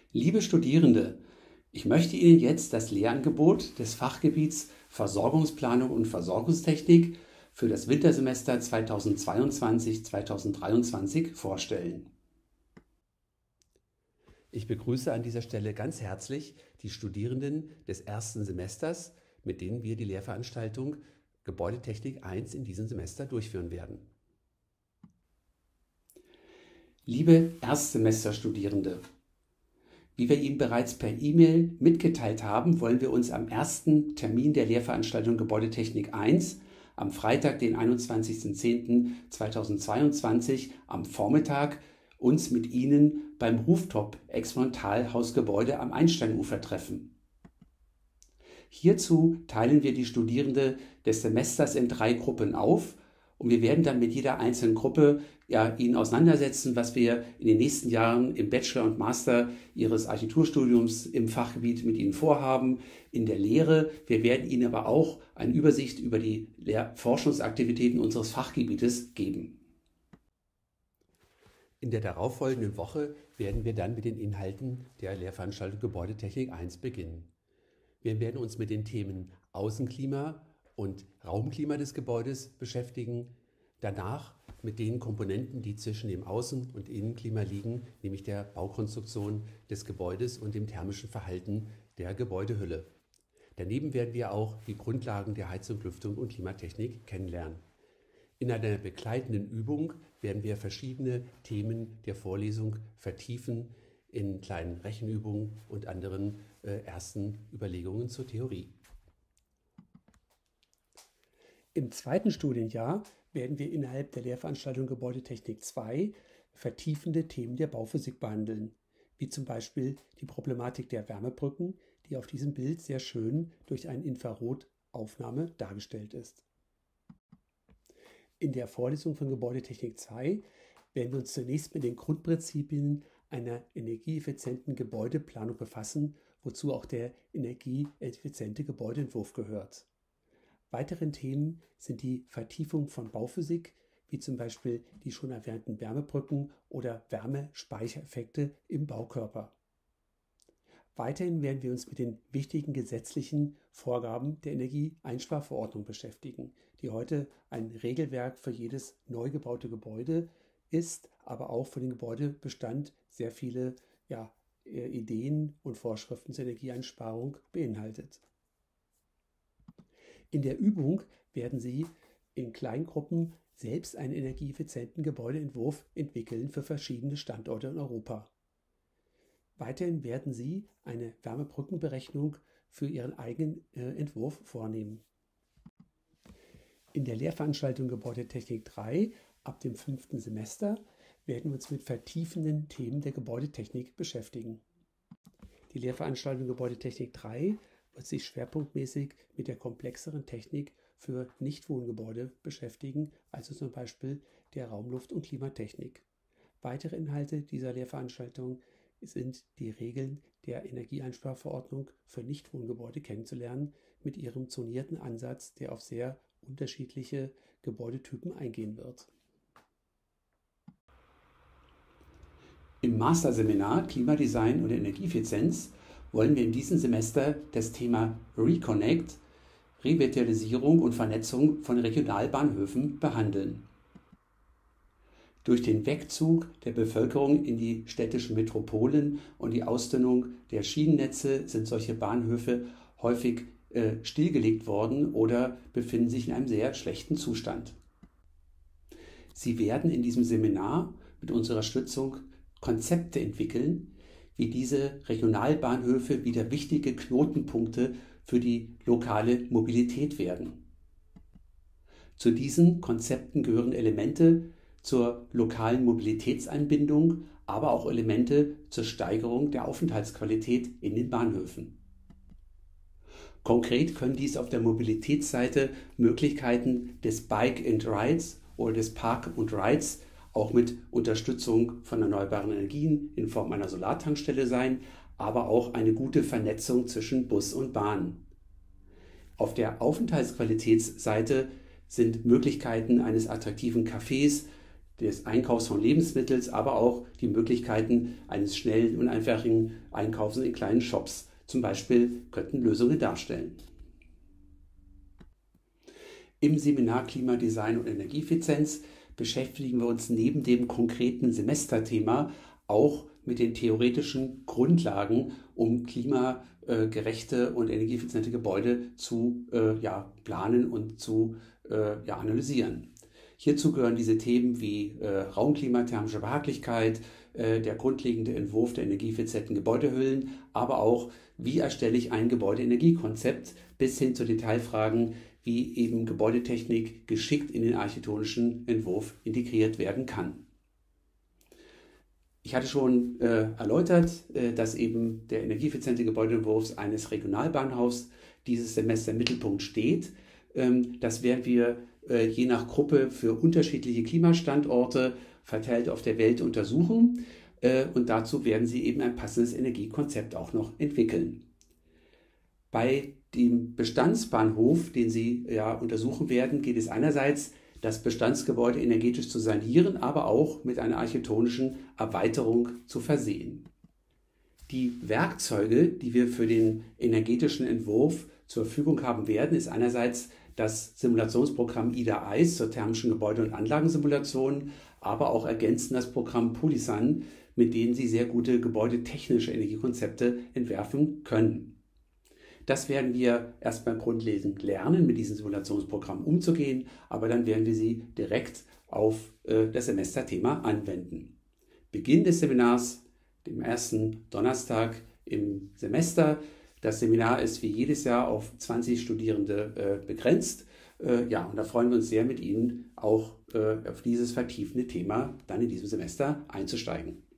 Liebe Studierende, ich möchte Ihnen jetzt das Lehrangebot des Fachgebiets Versorgungsplanung und Versorgungstechnik für das Wintersemester 2022/2023 vorstellen. Ich begrüße an dieser Stelle ganz herzlich die Studierenden des ersten Semesters, mit denen wir die Lehrveranstaltung Gebäudetechnik 1 in diesem Semester durchführen werden. Liebe Erstsemesterstudierende, wie wir Ihnen bereits per E-Mail mitgeteilt haben, wollen wir uns am ersten Termin der Lehrveranstaltung Gebäudetechnik 1 am Freitag, den 21.10.2022 am Vormittag uns mit Ihnen beim Rooftop Exponentalhausgebäude am Einsteinufer treffen. Hierzu teilen wir die Studierende des Semesters in 3 Gruppen auf und wir werden dann mit jeder einzelnen Gruppe Ihnen auseinandersetzen, was wir in den nächsten Jahren im Bachelor und Master Ihres Architekturstudiums im Fachgebiet mit Ihnen vorhaben, in der Lehre. Wir werden Ihnen aber auch eine Übersicht über die Forschungsaktivitäten unseres Fachgebietes geben. In der darauffolgenden Woche werden wir dann mit den Inhalten der Lehrveranstaltung Gebäudetechnik 1 beginnen. Wir werden uns mit den Themen Außenklima und Raumklima des Gebäudes beschäftigen, danach mit den Komponenten, die zwischen dem Außen- und Innenklima liegen, nämlich der Baukonstruktion des Gebäudes und dem thermischen Verhalten der Gebäudehülle. Daneben werden wir auch die Grundlagen der Heizung, Lüftung und Klimatechnik kennenlernen. In einer begleitenden Übung werden wir verschiedene Themen der Vorlesung vertiefen in kleinen Rechenübungen und anderen ersten Überlegungen zur Theorie. Im zweiten Studienjahr werden wir innerhalb der Lehrveranstaltung Gebäudetechnik 2 vertiefende Themen der Bauphysik behandeln, wie zum Beispiel die Problematik der Wärmebrücken, die auf diesem Bild sehr schön durch eine Infrarotaufnahme dargestellt ist. In der Vorlesung von Gebäudetechnik 2 werden wir uns zunächst mit den Grundprinzipien einer energieeffizienten Gebäudeplanung befassen, wozu auch der energieeffiziente Gebäudeentwurf gehört. Weitere Themen sind die Vertiefung von Bauphysik, wie zum Beispiel die schon erwähnten Wärmebrücken oder Wärmespeichereffekte im Baukörper. Weiterhin werden wir uns mit den wichtigen gesetzlichen Vorgaben der Energieeinsparverordnung beschäftigen, die heute ein Regelwerk für jedes neu gebaute Gebäude ist, aber auch für den Gebäudebestand sehr viele Ideen und Vorschriften zur Energieeinsparung beinhaltet. In der Übung werden Sie in Kleingruppen selbst einen energieeffizienten Gebäudeentwurf entwickeln für verschiedene Standorte in Europa. Weiterhin werden Sie eine Wärmebrückenberechnung für Ihren eigenen Entwurf vornehmen. In der Lehrveranstaltung Gebäudetechnik 3 ab dem 5. Semester werden wir uns mit vertiefenden Themen der Gebäudetechnik beschäftigen. Die Lehrveranstaltung Gebäudetechnik 3 wird sich schwerpunktmäßig mit der komplexeren Technik für Nichtwohngebäude beschäftigen, also zum Beispiel der Raumluft- und Klimatechnik. Weitere Inhalte dieser Lehrveranstaltung sind die Regeln der Energieeinsparverordnung für Nichtwohngebäude kennenzulernen, mit ihrem zonierten Ansatz, der auf sehr unterschiedliche Gebäudetypen eingehen wird. Im Masterseminar Klimadesign und Energieeffizienz wollen wir in diesem Semester das Thema Reconnect, Revitalisierung und Vernetzung von Regionalbahnhöfen behandeln. Durch den Wegzug der Bevölkerung in die städtischen Metropolen und die Ausdünnung der Schienennetze sind solche Bahnhöfe häufig stillgelegt worden oder befinden sich in einem sehr schlechten Zustand. Sie werden in diesem Seminar mit unserer Stützung Konzepte entwickeln, wie diese Regionalbahnhöfe wieder wichtige Knotenpunkte für die lokale Mobilität werden. Zu diesen Konzepten gehören Elemente zur lokalen Mobilitätsanbindung, aber auch Elemente zur Steigerung der Aufenthaltsqualität in den Bahnhöfen. Konkret können dies auf der Mobilitätsseite Möglichkeiten des Bike and Rides oder des Park and Rides auch mit Unterstützung von erneuerbaren Energien in Form einer Solartankstelle sein, aber auch eine gute Vernetzung zwischen Bus und Bahn. Auf der Aufenthaltsqualitätsseite sind Möglichkeiten eines attraktiven Cafés, des Einkaufs von Lebensmitteln, aber auch die Möglichkeiten eines schnellen und einfachen Einkaufs in kleinen Shops zum Beispiel könnten Lösungen darstellen. Im Seminar Klimadesign und Energieeffizienz beschäftigen wir uns neben dem konkreten Semesterthema auch mit den theoretischen Grundlagen, um klimagerechte und energieeffiziente Gebäude zu planen und zu analysieren. Hierzu gehören diese Themen wie Raumklima, thermische Behaglichkeit, der grundlegende Entwurf der energieeffizienten Gebäudehüllen, aber auch, wie erstelle ich ein Gebäudeenergiekonzept, bis hin zu Detailfragen, wie eben Gebäudetechnik geschickt in den architektonischen Entwurf integriert werden kann. Ich hatte schon erläutert, dass eben der energieeffiziente Gebäudeentwurf eines Regionalbahnhofs dieses Semester im Mittelpunkt steht. Das werden wir je nach Gruppe für unterschiedliche Klimastandorte verteilt auf der Welt untersuchen und dazu werden Sie eben ein passendes Energiekonzept auch noch entwickeln. Bei dem Bestandsbahnhof, den Sie untersuchen werden, geht es einerseits, das Bestandsgebäude energetisch zu sanieren, aber auch mit einer architektonischen Erweiterung zu versehen. Die Werkzeuge, die wir für den energetischen Entwurf zur Verfügung haben werden, ist einerseits das Simulationsprogramm IDA-ICE zur thermischen Gebäude- und Anlagensimulation, aber auch ergänzend das Programm Polysun, mit denen Sie sehr gute gebäudetechnische Energiekonzepte entwerfen können. Das werden wir erstmal grundlegend lernen, mit diesem Simulationsprogramm umzugehen, aber dann werden wir sie direkt auf das Semesterthema anwenden. Beginn des Seminars, dem ersten Donnerstag im Semester. Das Seminar ist wie jedes Jahr auf 20 Studierende begrenzt. Und da freuen wir uns sehr, mit Ihnen auch auf dieses vertiefende Thema dann in diesem Semester einzusteigen.